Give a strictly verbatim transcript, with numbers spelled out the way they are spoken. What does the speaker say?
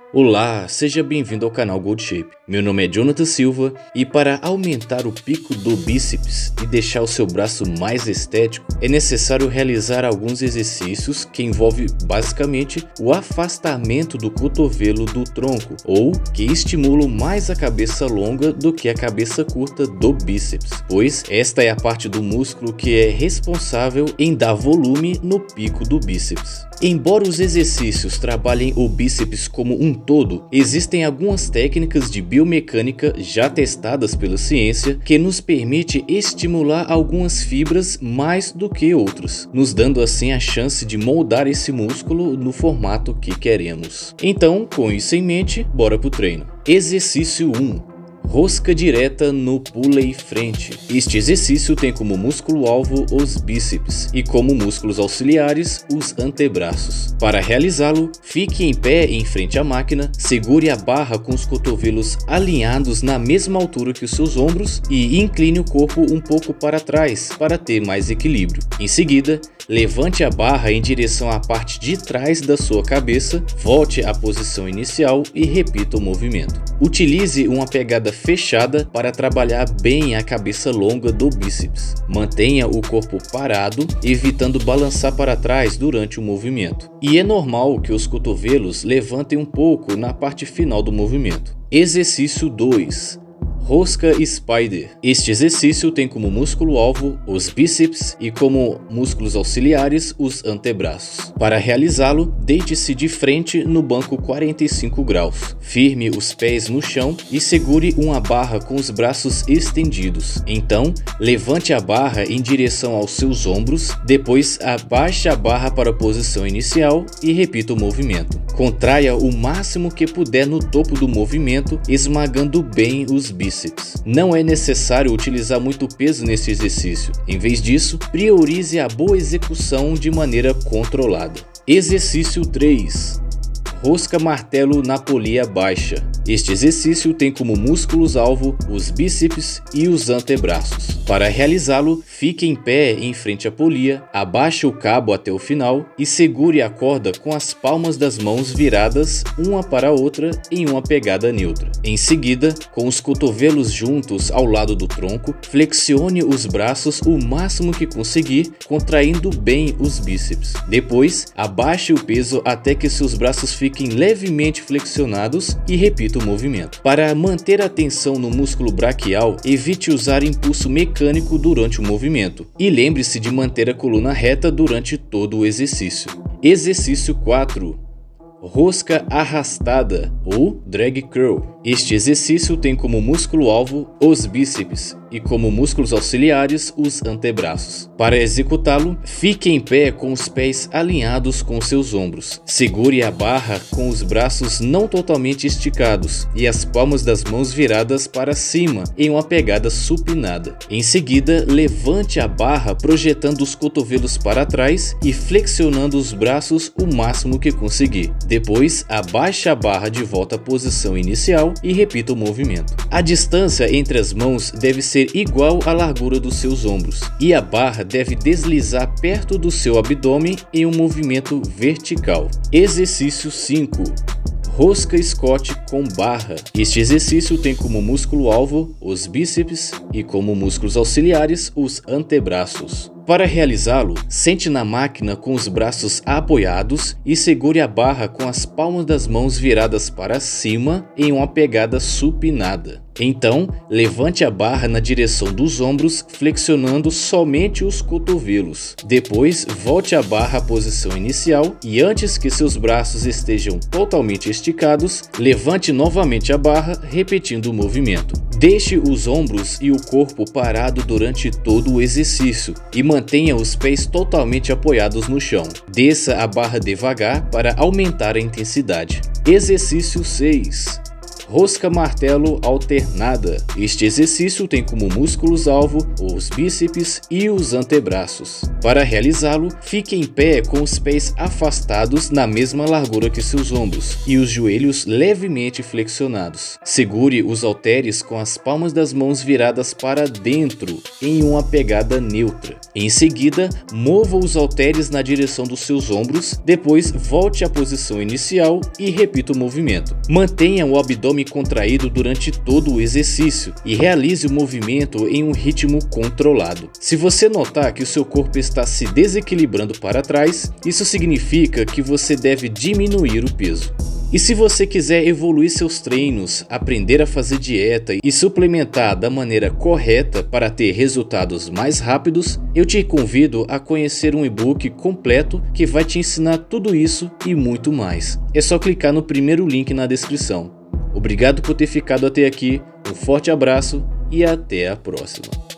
Olá, seja bem-vindo ao canal Gold Shape. Meu nome é Jonathan Silva e para aumentar o pico do bíceps e deixar o seu braço mais estético, é necessário realizar alguns exercícios que envolvem basicamente o afastamento do cotovelo do tronco, ou que estimulam mais a cabeça longa do que a cabeça curta do bíceps, pois esta é a parte do músculo que é responsável em dar volume no pico do bíceps. Embora os exercícios trabalhem o bíceps como um todo, existem algumas técnicas de biomecânica já testadas pela ciência que nos permite estimular algumas fibras mais do que outras, nos dando assim a chance de moldar esse músculo no formato que queremos. Então, com isso em mente, bora pro treino. Exercício um. Rosca direta no pulley frente. Este exercício tem como músculo-alvo os bíceps e como músculos auxiliares os antebraços. Para realizá-lo, fique em pé em frente à máquina, segure a barra com os cotovelos alinhados na mesma altura que os seus ombros e incline o corpo um pouco para trás para ter mais equilíbrio. Em seguida, levante a barra em direção à parte de trás da sua cabeça, volte à posição inicial e repita o movimento. Utilize uma pegada fechada para trabalhar bem a cabeça longa do bíceps. Mantenha o corpo parado, evitando balançar para trás durante o movimento. E é normal que os cotovelos levantem um pouco na parte final do movimento. Exercício dois. Rosca Spider. Este exercício tem como músculo-alvo os bíceps e como músculos auxiliares os antebraços. Para realizá-lo, deite-se de frente no banco quarenta e cinco graus. Firme os pés no chão e segure uma barra com os braços estendidos. Então, levante a barra em direção aos seus ombros, depois abaixe a barra para a posição inicial e repita o movimento. Contraia o máximo que puder no topo do movimento, esmagando bem os bíceps. Não é necessário utilizar muito peso nesse exercício. Em vez disso, priorize a boa execução de maneira controlada. Exercício três. Rosca martelo na polia baixa. Este exercício tem como músculos-alvo os bíceps e os antebraços. Para realizá-lo, fique em pé em frente à polia, abaixe o cabo até o final e segure a corda com as palmas das mãos viradas uma para a outra em uma pegada neutra. Em seguida, com os cotovelos juntos ao lado do tronco, flexione os braços o máximo que conseguir, contraindo bem os bíceps. Depois, abaixe o peso até que seus braços fiquem levemente flexionados e repita o movimento. Para manter a tensão no músculo braquial, evite usar impulso mecânico durante o movimento e lembre-se de manter a coluna reta durante todo o exercício. Exercício quatro. Rosca arrastada ou drag curl. Este exercício tem como músculo-alvo os bíceps e como músculos auxiliares os antebraços. Para executá-lo, fique em pé com os pés alinhados com seus ombros. Segure a barra com os braços não totalmente esticados e as palmas das mãos viradas para cima em uma pegada supinada. Em seguida, levante a barra projetando os cotovelos para trás e flexionando os braços o máximo que conseguir. Depois, abaixe a barra de volta à posição inicial e repita o movimento. A distância entre as mãos deve ser igual à largura dos seus ombros e a barra deve deslizar perto do seu abdômen em um movimento vertical. Exercício cinco. Rosca Scott com barra. Este exercício tem como músculo-alvo os bíceps e como músculos auxiliares os antebraços. Para realizá-lo, sente na máquina com os braços apoiados e segure a barra com as palmas das mãos viradas para cima em uma pegada supinada. Então, levante a barra na direção dos ombros, flexionando somente os cotovelos. Depois, volte a barra à posição inicial e antes que seus braços estejam totalmente esticados, levante novamente a barra, repetindo o movimento. Deixe os ombros e o corpo parado durante todo o exercício e mantenha os pés totalmente apoiados no chão. Desça a barra devagar para aumentar a intensidade. Exercício seis. rosca martelo alternada. Este exercício tem como músculos-alvo os bíceps e os antebraços. Para realizá-lo, fique em pé com os pés afastados na mesma largura que seus ombros e os joelhos levemente flexionados. Segure os halteres com as palmas das mãos viradas para dentro em uma pegada neutra. Em seguida, mova os halteres na direção dos seus ombros, depois volte à posição inicial e repita o movimento. Mantenha o abdômen contraído durante todo o exercício e realize o movimento em um ritmo controlado. Se você notar que o seu corpo está se desequilibrando para trás, isso significa que você deve diminuir o peso. E se você quiser evoluir seus treinos, aprender a fazer dieta e suplementar da maneira correta para ter resultados mais rápidos, eu te convido a conhecer um e-book completo que vai te ensinar tudo isso e muito mais. É só clicar no primeiro link na descrição. Obrigado por ter ficado até aqui, um forte abraço e até a próxima.